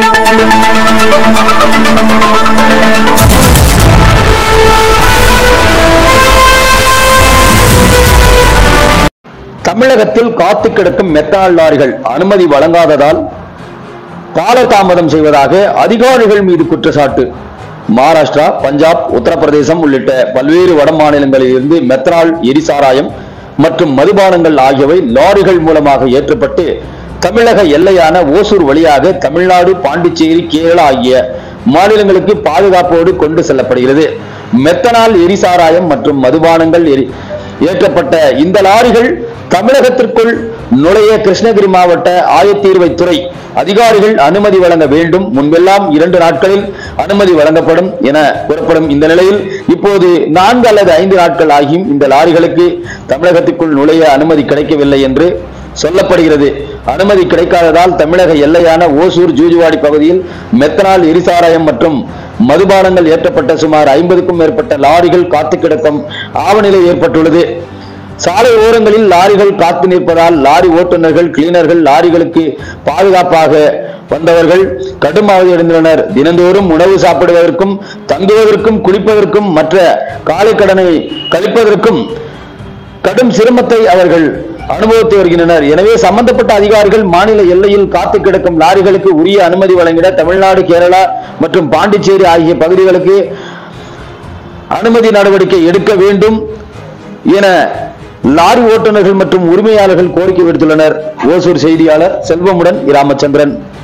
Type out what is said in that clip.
தமிழகத்தில் காத்து கிடக்கும் மெத்தனால் லாரிகள் அனுமதி வழங்காததால் காலதாமதம் செய்வதாக அதிகாரிகள் மீது குற்றச்சாட்டு. மகாராஷ்டிரா, பஞ்சாப், உத்தரப்பிரதேசம் உள்ளிட்ட பல்வேறு வட மாநிலங்களில் இருந்து மெத்தனால், எரிசாராயம் மற்றும் மதுபானங்கள் ஆகியவை லாரிகள் மூலமாக ஏற்றப்பட்டு தமிழக எல்லையான ஓசூர் வழியாக தமிழ்நாடு, பாண்டிச்சேரி, கேரளா ஆகிய மாநிலங்களுக்கு பாதுகாப்போடு கொண்டு செல்லப்படுகிறது. மெத்தனால், எரிசாராயம் மற்றும் மதுபானங்கள் ஏற்றப்பட்ட இந்த லாரிகள் தமிழகத்திற்குள் நுழைய கிருஷ்ணகிரி மாவட்ட ஆயத்தீர்வைத்துறை அதிகாரிகள் அனுமதி வழங்க வேண்டும். முன்பெல்லாம் 2 நாட்களில் அனுமதி வழங்கப்படும் என கூறப்படும் இந்த நிலையில் இப்போது 4 அல்லது 5 நாட்கள் ஆகியும் இந்த லாரிகளுக்கு தமிழகத்திற்குள் நுழைய அனுமதி கிடைக்கவில்லை என்று சொல்லப்படுகிறது. அனுமதி கிடைக்காததால் தமிழக எல்லையான ஓசூர், ஜூஜுவாடி பகுதியில் மெத்தனால், எரிசாராயம் மற்றும் மதுபானங்கள் ஏற்றப்பட்ட சுமார் 50க்கும் மேற்பட்ட லாரிகள் காத்து கிடக்கும் ஆவநிலை ஏற்பட்டுள்ளது. சாலை ஓரங்களில் லாரிகள் காத்து நிற்பதால் லாரி ஓட்டுநர்கள், கிளீனர்கள், லாரிகளுக்கு பாதுகாப்பாக வந்தவர்கள் கடும் அவதியடைந்துள்ளனர். தினந்தோறும் உணவு சாப்பிடுவதற்கும், தங்குவதற்கும், குளிப்பதற்கும், மற்ற காலை கடனை கழிப்பதற்கும் கடும் சிரமத்தை அவர்கள் அனுபவித்து வருகின்றனர். எனவே சம்பந்தப்பட்ட அதிகாரிகள் மாநில எல்லையில் காத்து கிடக்கும் லாரிகளுக்கு உரிய அனுமதி வழங்கிட தமிழ்நாடு, கேரளா மற்றும் பாண்டிச்சேரி ஆகிய பகுதிகளுக்கு அனுமதி நடவடிக்கை எடுக்க வேண்டும் என லாரி ஓட்டுநர்கள் மற்றும் உரிமையாளர்கள் கோரிக்கை விடுத்துள்ளனர். ஓசூர் செய்தியாளர் செல்வமுடன் ராமச்சந்திரன்.